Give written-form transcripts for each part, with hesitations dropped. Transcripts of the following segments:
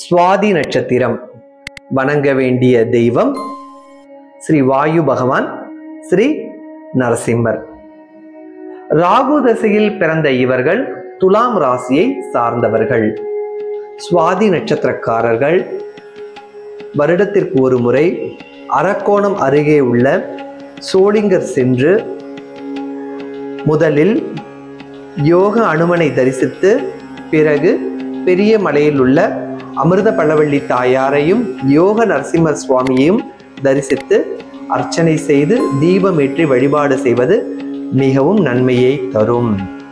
சுவாதி நட்சத்திரம் வணங்க வேண்டிய தெய்வம் ஸ்ரீ வாயு பகவான், ஸ்ரீ நரசிம்மர். ராகு தசையில் பிறந்த இவர்கள் துலாம் ராசியை சார்ந்தவர்கள். சுவாதி நட்சத்திரக்காரர்கள் வருடத்திற்கு ஒரு முறை அரக்கோணம் அருகே உள்ள சோளிங்கர் சென்று முதலில் யோக அனுமனை தரிசித்து பிறகு பெரிய மலையில் உள்ள அமிர்த பழவள்ளி தாயாரையும் யோக நரசிம்மர் சுவாமியையும் தரிசித்து அர்ச்சனை செய்து தீபமேற்றி வழிபாடு செய்வது மிகவும் நன்மையை தரும்.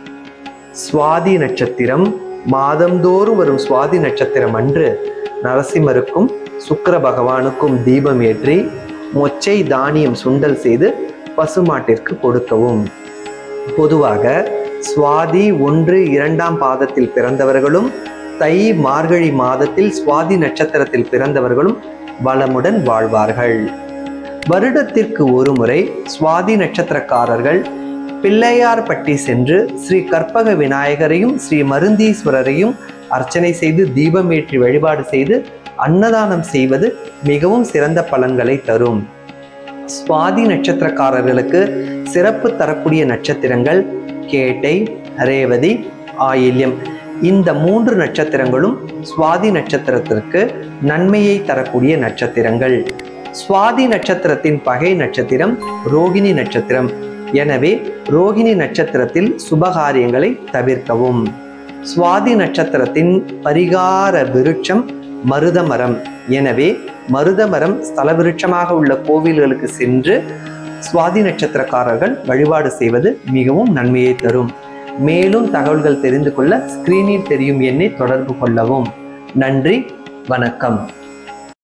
சுவாதி நட்சத்திரம் மாதந்தோறும் வரும் சுவாதி நட்சத்திரம் அன்று நரசிம்மருக்கும் சுக்கிர பகவானுக்கும் தீபம் ஏற்றி மொச்சை தானியம் சுண்டல் செய்து பசுமாட்டிற்கு கொடுக்கவும். பொதுவாக சுவாதி 1, 2ஆம் பாதத்தில் பிறந்தவர்களும் தை மார்கழி மாதத்தில் சுவாதி நட்சத்திரத்தில் பிறந்தவர்களும் வளமுடன் வாழ்வார்கள். வருடத்திற்கு ஒரு முறை சுவாதி நட்சத்திரக்காரர்கள் பிள்ளையார்பட்டி சென்று ஸ்ரீ கற்பக விநாயகரையும் ஸ்ரீ மருந்தீஸ்வரரையும் அர்ச்சனை செய்து தீபமேற்றி வழிபாடு செய்து அன்னதானம் செய்வது மிகவும் சிறந்த பலன்களை தரும். சுவாதி நட்சத்திரக்காரர்களுக்கு சிறப்பு தரக்கூடிய நட்சத்திரங்கள் கேட்டை, ரேவதி, ஆயில்யம். இந்த 3 நட்சத்திரங்களும் சுவாதி நட்சத்திரத்திற்கு நன்மையை தரக்கூடிய நட்சத்திரங்கள். சுவாதி நட்சத்திரத்தின் பகை நட்சத்திரம் ரோகிணி நட்சத்திரம். எனவே ரோகிணி நட்சத்திரத்தில் சுபகாரியங்களை தவிர்க்கவும். சுவாதி நட்சத்திரத்தின் பரிகார விருட்சம் மருதமரம். எனவே மருதமரம் ஸ்தல விருட்சமாக உள்ள கோவில்களுக்கு சென்று சுவாதி நட்சத்திரக்காரர்கள் வழிபாடு செய்வது மிகவும் நன்மையை தரும். மேலும் தகவல்கள் தெரிந்து கொள்ள ஸ்கிரீனில் தெரியும் எண்ணை தொடர்பு கொள்ளவும். நன்றி, வணக்கம்.